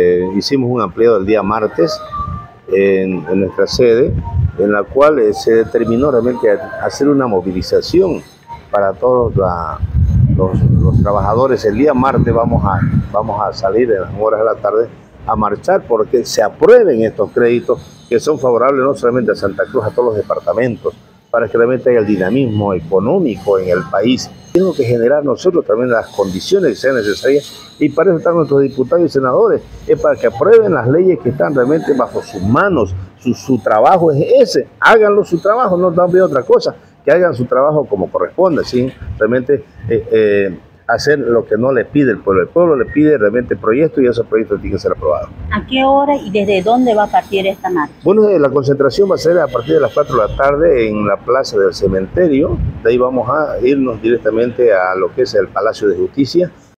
Hicimos un ampliado el día martes en nuestra sede, en la cual se determinó realmente hacer una movilización para todos los trabajadores. El día martes vamos a salir en las horas de la tarde a marchar porque se aprueben estos créditos que son favorables no solamente a Santa Cruz, a todos los departamentos, para que realmente haya el dinamismo económico en el país. Tenemos que generar nosotros también las condiciones que sean necesarias, y para eso están nuestros diputados y senadores, es para que aprueben las leyes que están realmente bajo sus manos. Su trabajo es ese, háganlo su trabajo, no están viendo otra cosa, que hagan su trabajo como corresponde, sin realmente hacer lo que no le pide el pueblo le pide realmente proyectos, y esos proyectos tienen que ser aprobados. ¿A qué hora y desde dónde va a partir esta marcha? Bueno, la concentración va a ser a partir de las 4 de la tarde en la Plaza del Cementerio. De ahí vamos a irnos directamente a lo que es el Palacio de Justicia,